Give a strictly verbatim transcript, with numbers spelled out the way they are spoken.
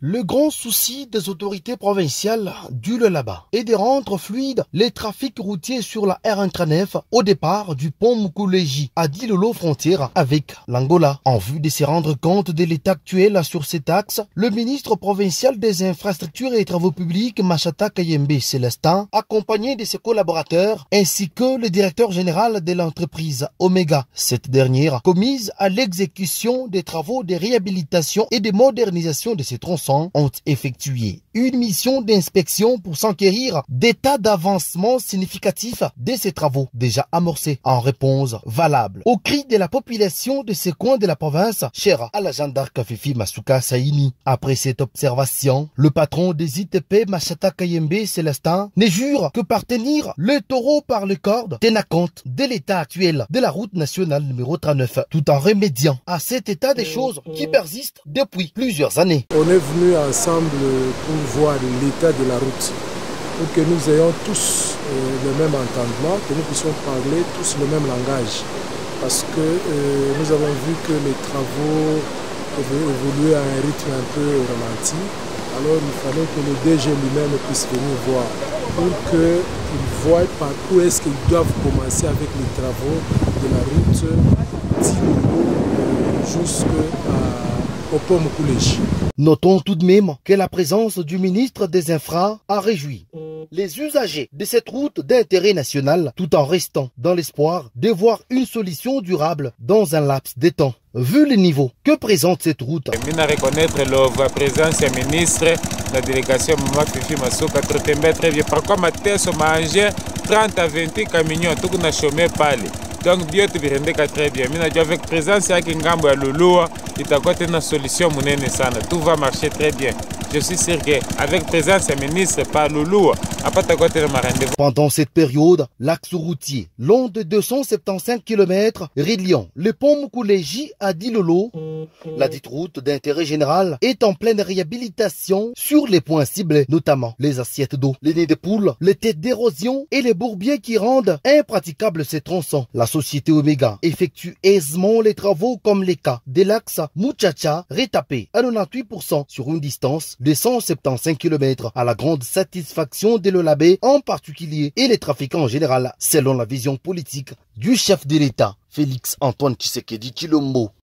Le grand souci des autorités provinciales du Lualaba est de rendre fluide les trafics routiers sur la R trente-neuf au départ du pont Mukuluji à Dilolo frontière avec l'Angola. En vue de se rendre compte de l'état actuel sur cet axe, le ministre provincial des infrastructures et travaux publics Machata Kayembe Célestin, accompagné de ses collaborateurs, ainsi que le directeur général de l'entreprise Omega, cette dernière commise à l'exécution des travaux de réhabilitation et de modernisation de ces tronçons, ont effectué une mission d'inspection pour s'enquérir d'état d'avancement significatif de ces travaux déjà amorcés en réponse valable aux cris de la population de ces coins de la province, chère à la gendarme Fifi Masuka Saini. Après cette observation, le patron des I T P Machata Kayembe Célestin ne jure que par tenir le taureau par le cordes, tenant compte de l'état actuel de la route nationale numéro trente-neuf, tout en remédiant à cet état des choses qui persiste depuis plusieurs années. On est venu ensemble pour voir l'état de la route, pour que nous ayons tous euh, le même entendement, que nous puissions parler tous le même langage. Parce que euh, nous avons vu que les travaux évoluaient à un rythme un peu ralenti. Alors il fallait que le D G lui-même puisse venir voir, pour qu'il voie par où est-ce qu'ils doivent commencer avec les travaux de la route d'Ilolo jusqu'au pont Mukuluji. Notons tout de même que la présence du ministre des Infra a réjoui les usagers de cette route d'intérêt national, tout en restant dans l'espoir de voir une solution durable dans un laps de temps. Vu le niveau que présente cette route, je vais reconnaître la présence du ministre de la délégation Maman Fifi Masuka très bien. Par contre, je mangé trente à vingt camions, tout le chômé parle. Donc, Dieu te bien très bien. Avec présence à Kingambo et Lulua, il t'a côté une solution, tout va marcher très bien. Je suis sûr qu'avec présence du ministre par Loulou, pendant cette période, l'axe routier long de deux cent soixante-quinze kilomètres reliant le pont Mukuluji à Dilolo, la dite route d'intérêt général, est en pleine réhabilitation sur les points ciblés, notamment les assiettes d'eau, les nids de poules, les têtes d'érosion et les bourbiers qui rendent impraticables ces tronçons. La société Omega effectue aisément les travaux comme les cas de l'axe Muchacha retapé à quatre-vingt-dix-huit pour cent sur une distance de cent soixante-quinze kilomètres à la grande satisfaction de Lualaba en particulier et les trafiquants en général, selon la vision politique du chef de l'État, Félix Antoine Tshisekedi Tshilombo.